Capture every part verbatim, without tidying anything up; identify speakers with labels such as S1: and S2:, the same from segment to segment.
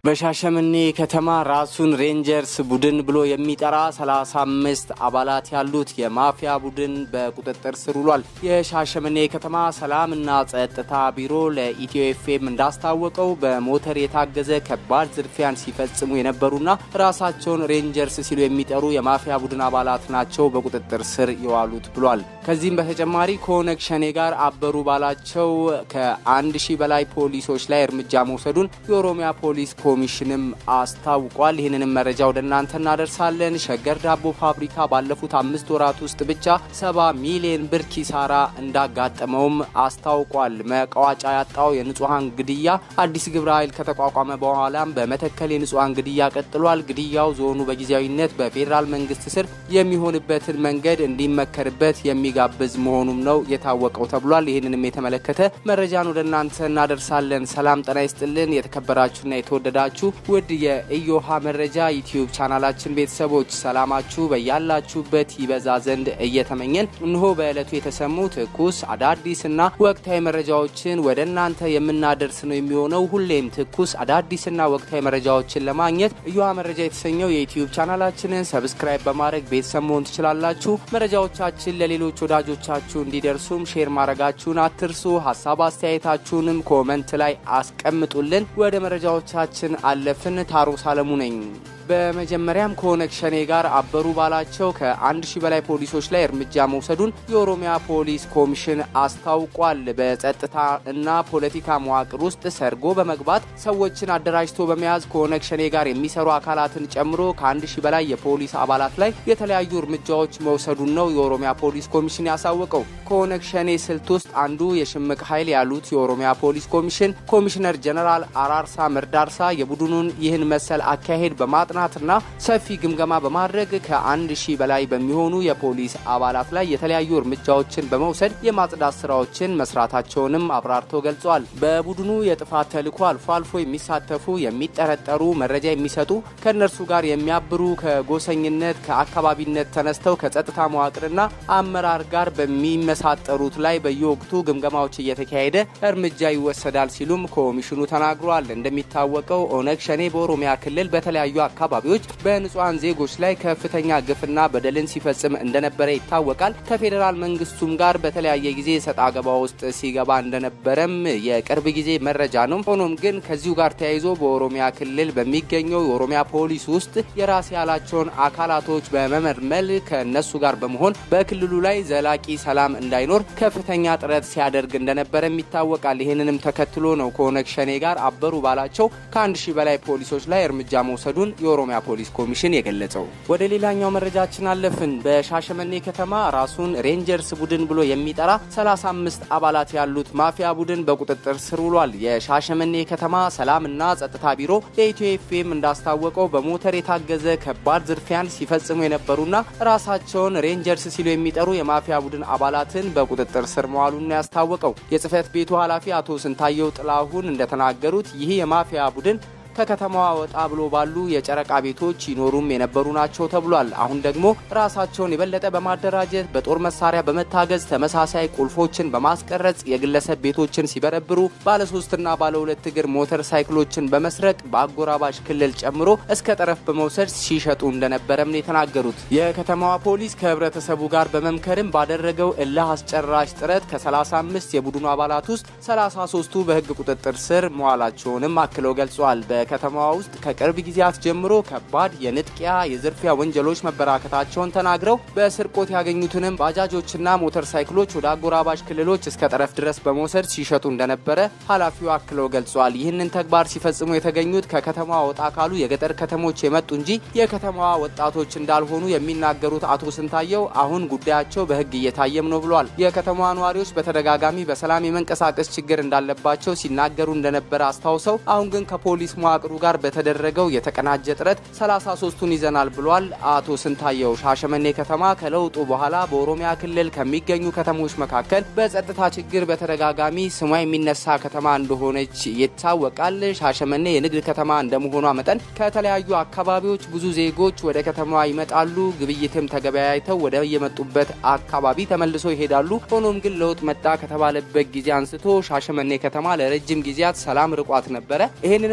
S1: በሻሸመኔ ከተማ ራሱን ሬንጀርስ ቡድን ብሎ የሚጠራ ሰላሳ አምስት አባላት ያሉት የማፊያ ቡድን በቁጥጥር ስር ውሏል። የሻሸመኔ ከተማ ሰላምና ጸጥታ ቢሮ ለኢትዮ ኤፍኤም እንዳስታወቀው በሞተር የታገዘ ከባድ ዝርፊያን ሲፈጽሙ የነበሩና ራሳቸውን ሬንጀርስ ሲሉ የሚጠሩ የማፊያ ቡድን አባላት ናቸው በቁጥጥር ስር የዋሉት ብሏል። ከዚህም በተጨማሪ ከኦነግ ሸኔ ጋር አበሩ ባላቸው ከአንድ ሺህ በላይ ፖሊሶች ላይ እርምጃ መውሰዱን የኦሮሚያ ፖሊስ ኮሚሽንም አስታውቋል። ይህንንም መረጃ ወደ እናንተ እናደርሳለን። ሸገር ዳቦ ፋብሪካ ባለፉት አምስት ወራት ውስጥ ብቻ ሰባ ሚሊዮን ብር ኪሳራ እንዳጋጠመውም አስታውቋል። መቋጫ ያጣው የንጹሃን ግድያ አዲስ ግብረ ኃይል ከተቋቋመ በኋላም በመተከል የንጹሃን ግድያ ቀጥሏል። ግድያው ዞኑ በጊዜያዊነት በፌደራል መንግስት ስር የሚሆንበትን መንገድ እንዲመከርበት የሚጋብዝ መሆኑም ነው የታወቀው ተብሏል። ይህንንም የተመለከተ መረጃን ወደ እናንተ እናደርሳለን። ሰላም ጤና ይስጥልን የተከበራችሁና የተወደዳችሁ ውድ የኢዮሃ መረጃ ዩቲዩብ ቻናላችን ቤተሰቦች ሰላማችሁ በያላችሁበት ይበዛ ዘንድ እየተመኘን እንሆ በእለቱ የተሰሙ ትኩስ አዳዲስና ወቅታዊ መረጃዎችን ወደ እናንተ የምናደርስ ነው የሚሆነው። ሁሌም ትኩስ አዳዲስና ወቅታዊ መረጃዎችን ለማግኘት ኢዮሃ መረጃ የተሰኘው የዩቲዩብ ቻናላችንን ሰብስክራይብ በማድረግ ቤተሰብ መሆን ትችላላችሁ። መረጃዎቻችን ለሌሎች ወዳጆቻችሁ እንዲደርሱም ሼር ማድረጋችሁን አትርሱ። ሀሳብ አስተያየታችሁንም ኮሜንት ላይ አስቀምጡልን። ወደ መረጃዎቻችን አለፍን። ታሮስ አለሙ ነኝ። በመጀመሪያም ከኦነግ ሸኔ ጋር አበሩ ባላቸው ከአንድ ሺህ በላይ ፖሊሶች ላይ እርምጃ መውሰዱን የኦሮሚያ ፖሊስ ኮሚሽን አስታውቋል። በጸጥታ እና ፖለቲካ መዋቅር ውስጥ ሰርጎ በመግባት ሰዎችን አደራጅቶ በመያዝ ከኦነግ ሸኔ ጋር የሚሰሩ አካላትን ጨምሮ ከአንድ ሺህ በላይ የፖሊስ አባላት ላይ የተለያዩ እርምጃዎች መውሰዱን ነው የኦሮሚያ ፖሊስ ኮሚሽን ያሳወቀው። ከኦነግ ሸኔ ስልት ውስጥ አንዱ የሽምቅ ኃይል ያሉት የኦሮሚያ ፖሊስ ኮሚሽን ኮሚሽነር ጀነራል አራርሳ መርዳርሳ የቡድኑን ይህን መሰል አካሄድ በማጥናትና ሰፊ ግምገማ በማድረግ ከአንድ ሺህ በላይ በሚሆኑ የፖሊስ አባላት ላይ የተለያዩ እርምጃዎችን በመውሰድ የማጽዳት ስራዎችን መስራታቸውንም አብራርተው ገልጸዋል። በቡድኑ የጥፋት ተልዕኮ አልፎ አልፎ የሚሳተፉ የሚጠረጠሩ መረጃ የሚሰጡ ከነርሱ ጋር የሚያብሩ ከጎሰኝነት ከአካባቢነት ተነስተው ከጸጥታ መዋቅርና አመራር ጋር በሚመሳጠሩት ላይ በየወቅቱ ግምገማዎች እየተካሄደ እርምጃ ይወሰዳል ሲሉም ኮሚሽኑ ተናግሯል። እንደሚታወቀው ኦነግ ሸኔ በኦሮሚያ ክልል በተለያዩ አካባቢዎች በንጹሃን ዜጎች ላይ ከፍተኛ ግፍና በደልን ሲፈጽም እንደነበረ ይታወቃል። ከፌደራል መንግስቱም ጋር በተለያየ ጊዜ ሰጣ ገባ ውስጥ ሲገባ እንደነበረም የቅርብ ጊዜ መረጃ ነው። ሆኖም ግን ከዚሁ ጋር ተያይዞ በኦሮሚያ ክልል በሚገኘው የኦሮሚያ ፖሊስ ውስጥ የራስ ያላቸውን አካላቶች በመመርመል ከነሱ ጋር በመሆን በክልሉ ላይ ዘላቂ ሰላም እንዳይኖር ከፍተኛ ጥረት ሲያደርግ እንደነበረም ይታወቃል። ይህንንም ተከትሎ ነው ከኦነግ ሸኔ ጋር አበሩ ባላቸው ከአንድ ሺህ በላይ ፖሊሶች ላይ እርምጃ መውሰዱን የኦሮሚያ ፖሊስ ኮሚሽን የገለጸው። ወደ ሌላኛው መረጃችን አለፍን። በሻሸመኔ ከተማ ራሱን ሬንጀርስ ቡድን ብሎ የሚጠራ ሰላሳ አምስት አባላት ያሉት ማፊያ ቡድን በቁጥጥር ስር ውሏል። የሻሸመኔ ከተማ ሰላምና ጸጥታ ቢሮ ለኢትዮ ኤፍኤም እንዳስታወቀው በሞተር የታገዘ ከባድ ዝርፊያን ሲፈጽሙ የነበሩና ራሳቸውን ሬንጀርስ ሲሉ የሚጠሩ የማፊያ ቡድን አባላትን በቁጥጥር ስር መዋሉን ያስታወቀው የጽህፈት ቤቱ ኃላፊ አቶ ስንታየው ጥላሁን እንደተናገሩት ይህ የማፊያ ቡድን ከከተማዋ ወጣ ብሎ ባሉ የጨረቃ ቤቶች ይኖሩም የነበሩ ናቸው ተብሏል። አሁን ደግሞ ራሳቸውን የበለጠ በማደራጀት በጦር መሳሪያ በመታገዝ ተመሳሳይ ቁልፎችን በማስቀረጽ የግለሰብ ቤቶችን ሲበረብሩ ባለ ሶስትና ባለ ሁለት እግር ሞተር ሳይክሎችን በመስረቅ በአጎራባሽ ክልል ጨምሮ እስከ ጠረፍ በመውሰድ ሲሸጡ እንደነበረም ነው የተናገሩት። የከተማዋ ፖሊስ ከህብረተሰቡ ጋር በመምከርም ባደረገው እልህ አስጨራሽ ጥረት ከ35 የቡድኑ አባላት ውስጥ ሰላሳ ሶስቱ በህግ ቁጥጥር ስር መዋላቸውንም አክለው ገልጸዋል። ከተማዋ ውስጥ ከቅርብ ጊዜያት ጀምሮ ከባድ የንጥቂያ የዝርፊያ ወንጀሎች መበራከታቸውን ተናግረው በስርቆት ያገኙትንም ባጃጆችና ሞተር ሳይክሎች ወደ አጎራባሽ ክልሎች እስከ ጠረፍ ድረስ በመውሰድ ሲሸጡ እንደነበረ ኃላፊው አክለው ገልጸዋል። ይህንን ተግባር ሲፈጽሙ የተገኙት ከከተማዋ ወጣ ካሉ የገጠር ከተሞች የመጡ እንጂ የከተማዋ ወጣቶች እንዳልሆኑ የሚናገሩት አቶ ስንታየው አሁን ጉዳያቸው በህግ እየታየም ነው ብሏል። የከተማዋ ነዋሪዎች በተደጋጋሚ በሰላም የመንቀሳቀስ ችግር እንዳለባቸው ሲናገሩ እንደነበረ አስታውሰው አሁን ግን ከፖሊስ መዋቅሩ ጋር በተደረገው የተቀናጀ ጥረት ሰላሳ ሶስቱን ይዘናል ብሏል አቶ ስንታየው። ሻሸመኔ ከተማ ከለውጡ በኋላ በኦሮሚያ ክልል ከሚገኙ ከተሞች መካከል በጸጥታ ችግር በተደጋጋሚ ስሟ የሚነሳ ከተማ እንደሆነች ይታወቃል። ሻሸመኔ የንግድ ከተማ እንደመሆኗ መጠን ከተለያዩ አካባቢዎች ብዙ ዜጎች ወደ ከተማዋ ይመጣሉ። ግብይትም ተገበያይተው ወደ የመጡበት አካባቢ ተመልሰው ይሄዳሉ። ሆኖም ግን ለውጥ መጣ ከተባለበት ጊዜ አንስቶ ሻሸመኔ ከተማ ለረጅም ጊዜያት ሰላም ርቋት ነበረ። ይሄንንም ተከትሎ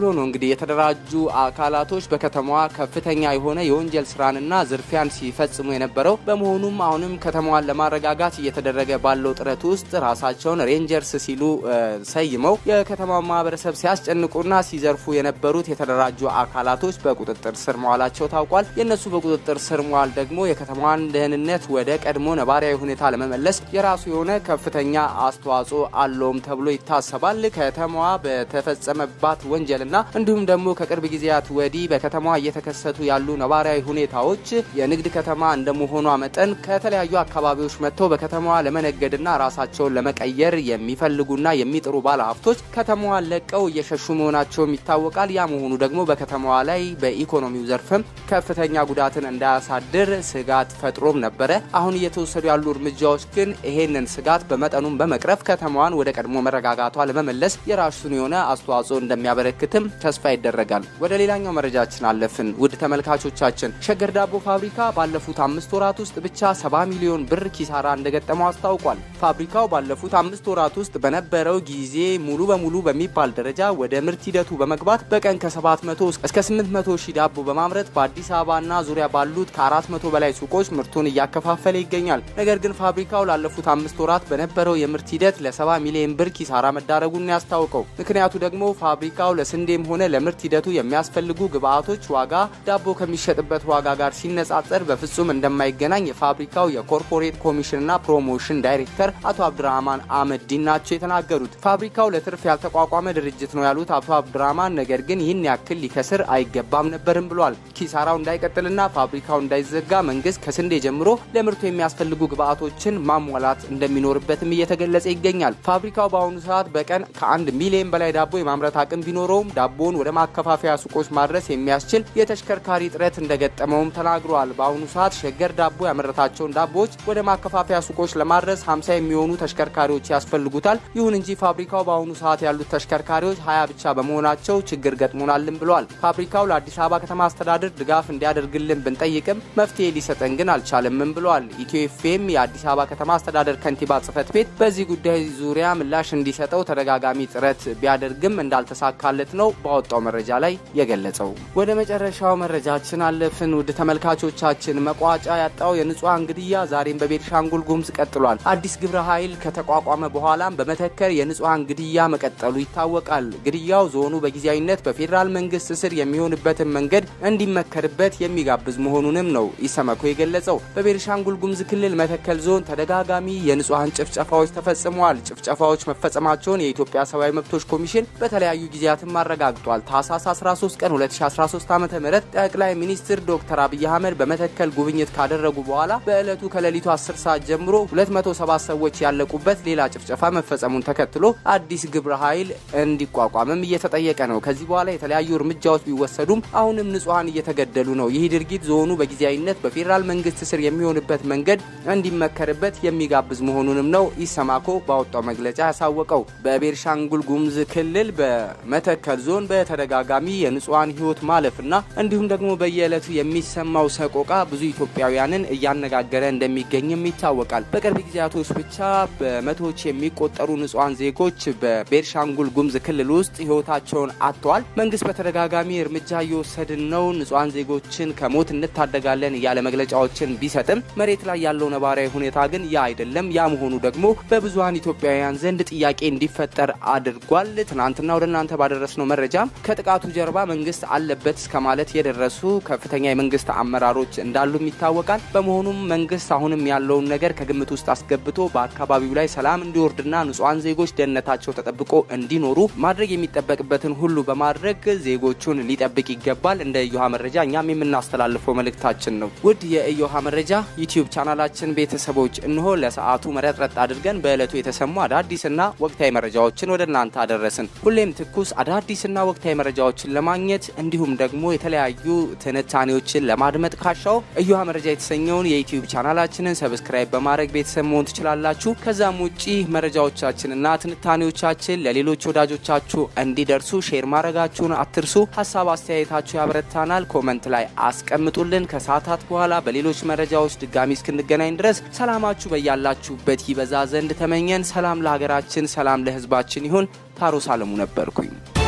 S1: ተከትሎ ነው እንግዲህ የተደራጁ አካላቶች በከተማዋ ከፍተኛ የሆነ የወንጀል ስራንና ዝርፊያን ሲፈጽሙ የነበረው። በመሆኑም አሁንም ከተማዋን ለማረጋጋት እየተደረገ ባለው ጥረት ውስጥ ራሳቸውን ሬንጀርስ ሲሉ ሰይመው የከተማው ማህበረሰብ ሲያስጨንቁና ሲዘርፉ የነበሩት የተደራጁ አካላቶች በቁጥጥር ስር መዋላቸው ታውቋል። የነሱ በቁጥጥር ስር መዋል ደግሞ የከተማዋን ደህንነት ወደ ቀድሞ ነባራዊ ሁኔታ ለመመለስ የራሱ የሆነ ከፍተኛ አስተዋጽኦ አለውም ተብሎ ይታሰባል። ከተማዋ በተፈጸመባት ወንጀልና እንዲሁም ደግሞ ከቅርብ ጊዜያት ወዲህ በከተማዋ እየተከሰቱ ያሉ ነባራዊ ሁኔታዎች የንግድ ከተማ እንደመሆኗ መጠን ከተለያዩ አካባቢዎች መጥተው በከተማዋ ለመነገድና ራሳቸውን ለመቀየር የሚፈልጉና የሚጥሩ ባለሀብቶች ከተማዋን ለቀው እየሸሹ መሆናቸው ይታወቃል። ያ መሆኑ ደግሞ በከተማዋ ላይ በኢኮኖሚው ዘርፍም ከፍተኛ ጉዳትን እንዳያሳድር ስጋት ፈጥሮም ነበር። አሁን እየተወሰዱ ያሉ እርምጃዎች ግን ይሄንን ስጋት በመጠኑም በመቅረፍ ከተማዋን ወደ ቀድሞ መረጋጋቷ ለመመለስ የራሱን የሆነ አስተዋጽኦ እንደሚያበረክትም ተስፋ ይደረጋል። ወደ ሌላኛው መረጃችን አለፍን። ውድ ተመልካቾቻችን ሸገር ዳቦ ፋብሪካ ባለፉት አምስት ወራት ውስጥ ብቻ ሰባ ሚሊዮን ብር ኪሳራ እንደገጠመው አስታውቋል። ፋብሪካው ባለፉት አምስት ወራት ውስጥ በነበረው ጊዜ ሙሉ በሙሉ በሚባል ደረጃ ወደ ምርት ሂደቱ በመግባት በቀን ከሰባት መቶ እስከ ስምንት መቶ ሺህ ዳቦ በማምረት በአዲስ አበባና ዙሪያ ባሉት ከአራት መቶ በላይ ሱቆች ምርቱን እያከፋፈለ ይገኛል። ነገር ግን ፋብሪካው ላለፉት አምስት ወራት በነበረው የምርት ሂደት ለሰባ ሚሊዮን ብር ኪሳራ መዳረጉን ያስታውቀው። ምክንያቱ ደግሞ ፋብሪካው ለስንዴም ሆነ ለምርት ሂደቱ የሚያስፈልጉ ግብአቶች ዋጋ ዳቦ ከሚሸጥበት ዋጋ ጋር ሲነጻጸር በፍጹም እንደማይገናኝ የፋብሪካው የኮርፖሬት ኮሚሽንና ፕሮሞሽን ዳይሬክተር አቶ አብዱራህማን አህመዲን ናቸው የተናገሩት። ፋብሪካው ለትርፍ ያልተቋቋመ ድርጅት ነው ያሉት አቶ አብዱራህማን ነገር ግን ይህን ያክል ሊከስር አይገባም ነበርም ብሏል። ኪሳራው እንዳይቀጥልና ፋብሪካው እንዳይዘጋ መንግስት ከስንዴ ጀምሮ ለምርቱ የሚያስፈልጉ ግብአቶችን ማሟላት እንደሚኖርበትም እየተገለጸ ይገኛል። ፋብሪካው በአሁኑ ሰዓት በቀን ከአንድ ሚሊዮን በላይ ዳቦ የማምረት አቅም ቢኖረውም ዳቦን ወደ ማከፋፈያ ሱቆች ማድረስ የሚያስችል የተሽከርካሪ ጥረት እንደገጠመውም ተናግሯል። በአሁኑ ሰዓት ሸገር ዳቦ ያመረታቸውን ዳቦዎች ወደ ማከፋፈያ ሱቆች ለማድረስ ሀምሳ የሚሆኑ ተሽከርካሪዎች ያስፈልጉታል። ይሁን እንጂ ፋብሪካው በአሁኑ ሰዓት ያሉት ተሽከርካሪዎች ሀያ ብቻ በመሆናቸው ችግር ገጥሞናልም ብሏል። ፋብሪካው ለአዲስ አበባ ከተማ አስተዳደር ድጋፍ እንዲያደርግልን ብንጠይቅም መፍትሄ ሊሰጠን ግን አልቻለምም ብሏል። ኢትዮ ኤፍኤም የአዲስ አበባ ከተማ አስተዳደር ከንቲባ ጽፈት ቤት በዚህ ጉዳይ ዙሪያ ምላሽ እንዲሰጠው ተደጋጋሚ ጥረት ቢያደርግም እንዳልተሳካለት ነው ባወጣው መረጃ ላይ የገለጸው። ወደ መጨረሻው መረጃችን አለፍን። ውድ ተመልካቾቻችን መቋጫ ያጣው የንጹሃን ግድያ ዛሬም በቤኒሻንጉል ጉሙዝ ቀጥሏል። አዲስ ግብረ ኃይል ከተቋቋመ በኋላም በመተከል የንጹሃን ግድያ መቀጠሉ ይታወቃል። ግድያው ዞኑ በጊዜያዊነት በፌደራል መንግስት ስር የሚሆንበትን መንገድ እንዲመከርበት የሚጋብዝ መሆኑንም ነው ኢሰመኮ የገለጸው። በቤኒሻንጉል ጉሙዝ ክልል መተከል ዞን ተደጋጋሚ የንጹሃን ጭፍጨፋዎች ተፈጽመዋል። ጭፍጨፋዎች መፈጸማቸውን የኢትዮጵያ ሰብአዊ መብቶች ኮሚሽን በተለያዩ ጊዜያትም አረጋግጧል። ታህሳስ አስራ ሶስት ቀን ሁለት ሺህ አስራ ሶስት ዓ.ም ጠቅላይ ሚኒስትር ዶክተር አብይ አህመድ በመተከል ጉብኝት ካደረጉ በኋላ በእለቱ ከሌሊቱ አስር ሰዓት ጀምሮ ሁለት መቶ ሰባት ሰዎች ያለቁበት ሌላ ጭፍጨፋ መፈጸሙን ተከትሎ አዲስ ግብረ ኃይል እንዲቋቋምም እየተጠየቀ ነው። ከዚህ በኋላ የተለያዩ እርምጃዎች ቢወሰዱም አሁንም ንጹሃን እየተገደሉ ነው። ይህ ድርጊት ዞኑ በጊዜያዊነት በፌደራል መንግስት ስር የሚሆንበት መንገድ እንዲመከርበት የሚጋብዝ መሆኑንም ነው ኢሰማኮ ባወጣው መግለጫ ያሳወቀው። በቤኒሻንጉል ጉሙዝ ክልል በመተከል ዞን በተደጋጋሚ የንጹሃን ህይወት ማለፍና እንዲሁም ደግሞ በየዕለቱ የሚሰማው ሰቆቃ ብዙ ኢትዮጵያውያንን እያነጋገረ እንደሚገኝም ይታወቃል። በቅርብ ጊዜያቶች ብቻ በመቶዎች የሚቆጠሩ ንጹሃን ዜጎች በቤኒሻንጉል ጉሙዝ ክልል ውስጥ ህይወታቸውን አጥተዋል። መንግስት በተደጋጋሚ እርምጃ እየወሰድን ነው፣ ንጹሃን ዜጎችን ከሞት እንታደጋለን ያለ መግለጫዎችን ቢሰጥም መሬት ላይ ያለው ነባራዊ ሁኔታ ግን ያ አይደለም። ያ መሆኑ ደግሞ በብዙሃን ኢትዮጵያውያን ዘንድ ጥያቄ እንዲፈጠር አድርጓል። ትናንትና ወደናንተ ባደረስነው መረጃ ከጥቃቱ ጀርባ መንግስት አለበት እስከማለት የደረሱ ከፍተኛ የመንግስት አመራሮች እንዳሉም ይታወቃል። በመሆኑም መንግስት አሁንም ያለውን ነገር ከግምት ውስጥ አስገብቶ በአካባቢው ላይ ሰላም እንዲወርድና ንጹሃን ዜጎች ደህንነታቸው ተጠብቆ እንዲኖሩ ማድረግ የሚጠበቅበትን ሁሉ በማድረግ ዜጎቹን ሊጠብቅ ይገባል። እንደ ኢዮሃ መረጃ እኛም የምናስተላልፈው መልእክታችን ነው። ውድ የኢዮሃ መረጃ ዩቲዩብ ቻናላችን ቤተሰቦች እንሆ ለሰዓቱ መረጥረጥ አድርገን በእለቱ የተሰሙ አዳዲስና ወቅታዊ መረጃዎችን ወደናንተ አደረስን። ሁሌም ትኩስ አዳዲስና ወቅታዊ መረጃዎችን ለማግኘት እንዲሁም ደግሞ የተለያዩ ትንታኔዎችን ለማድመጥ ካሻው ኢዮሃ መረጃ የተሰኘውን የዩቲዩብ ቻናላችንን ሰብስክራይብ በማድረግ ቤተሰብ መሆን ትችላላችሁ። ከዛም ውጪ መረጃዎቻችንና ትንታኔዎቻችን ለሌሎች ወዳጆቻችሁ እንዲደርሱ ሼር ማድረጋችሁን አትርሱ። ሐሳብ አስተያየታችሁ ያበረታናል። ኮሜንት ላይ አስቀምጡልን። ከሰዓታት በኋላ በሌሎች መረጃዎች ድጋሚ እስክንገናኝ ድረስ ሰላማችሁ በያላችሁበት ይበዛ ዘንድ ተመኘን። ሰላም ለሀገራችን፣ ሰላም ለህዝባችን ይሁን። ታሮስ አለሙ ነበርኩኝ።